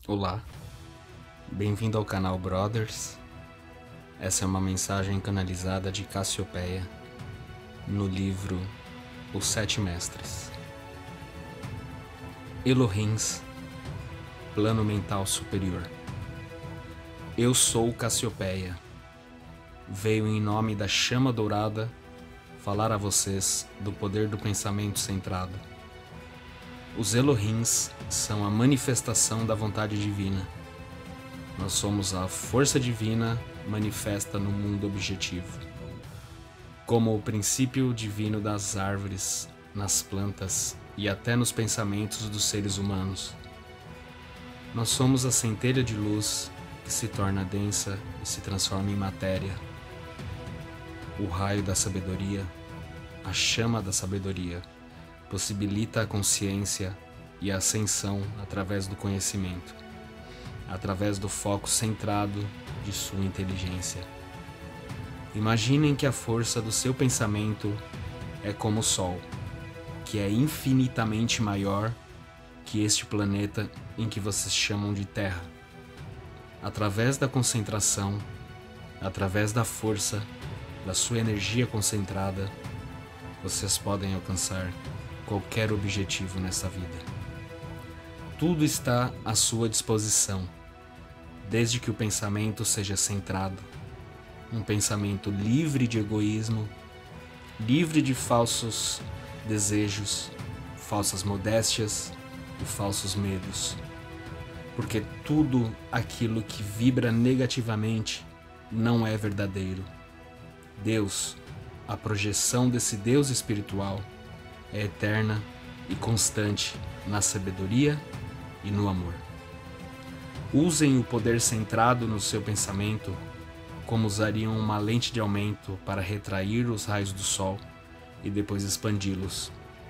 Olá, bem-vindo ao canal Brothers. Essa é uma mensagem canalizada de Cassiopeia no livro Os Sete Mestres. Elohims, Plano Mental Superior. Eu sou Cassiopeia. Veio em nome da chama dourada falar a vocês do poder do pensamento centrado. Os Elohims são a manifestação da vontade divina. Nós somos a força divina manifesta no mundo objetivo. Como o princípio divino das árvores, nas plantas e até nos pensamentos dos seres humanos. Nós somos a centelha de luz que se torna densa e se transforma em matéria. O raio da sabedoria, a chama da sabedoria, possibilita a consciência e a ascensão através do conhecimento, através do foco centrado de sua inteligência. Imaginem que a força do seu pensamento é como o Sol, que é infinitamente maior que este planeta em que vocês chamam de Terra. Através da concentração, através da força da sua energia concentrada, vocês podem alcançar qualquer objetivo nessa vida. Tudo está à sua disposição, desde que o pensamento seja centrado, um pensamento livre de egoísmo, livre de falsos desejos, falsas modéstias e falsos medos. Porque tudo aquilo que vibra negativamente não é verdadeiro. Deus, a projeção desse Deus espiritual, é eterna e constante na sabedoria e no amor. Usem o poder centrado no seu pensamento como usariam uma lente de aumento para retrair os raios do sol e depois expandi-los.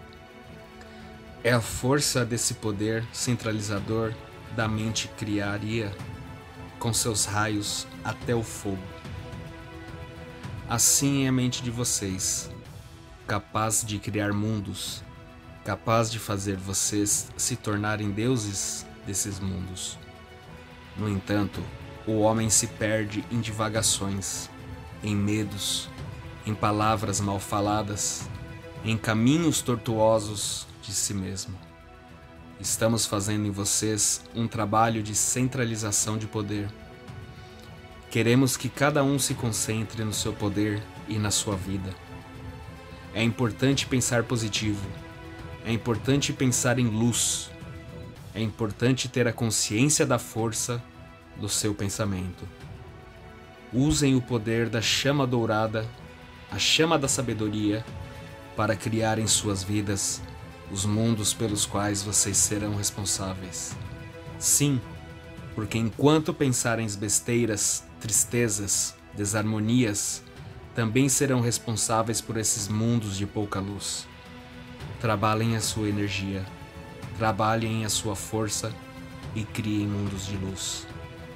É a força desse poder centralizador da mente criaria com seus raios até o fogo. Assim é a mente de vocês, capaz de criar mundos, capaz de fazer vocês se tornarem deuses desses mundos. No entanto, o homem se perde em divagações, em medos, em palavras mal faladas, em caminhos tortuosos de si mesmo. Estamos fazendo em vocês um trabalho de centralização de poder. Queremos que cada um se concentre no seu poder e na sua vida. É importante pensar positivo. É importante pensar em luz. É importante ter a consciência da força do seu pensamento. Usem o poder da chama dourada, a chama da sabedoria, para criar em suas vidas os mundos pelos quais vocês serão responsáveis. Sim, porque enquanto pensarem besteiras, tristezas, desarmonias, também serão responsáveis por esses mundos de pouca luz. Trabalhem a sua energia, trabalhem a sua força e criem mundos de luz.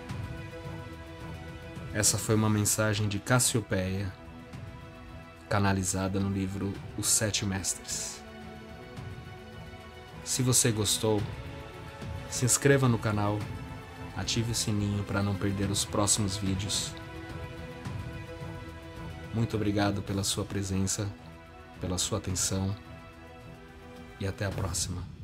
Essa foi uma mensagem de Cassiopeia, canalizada no livro Os Sete Mestres. Se você gostou, se inscreva no canal, ative o sininho para não perder os próximos vídeos. Muito obrigado pela sua presença, pela sua atenção e até a próxima.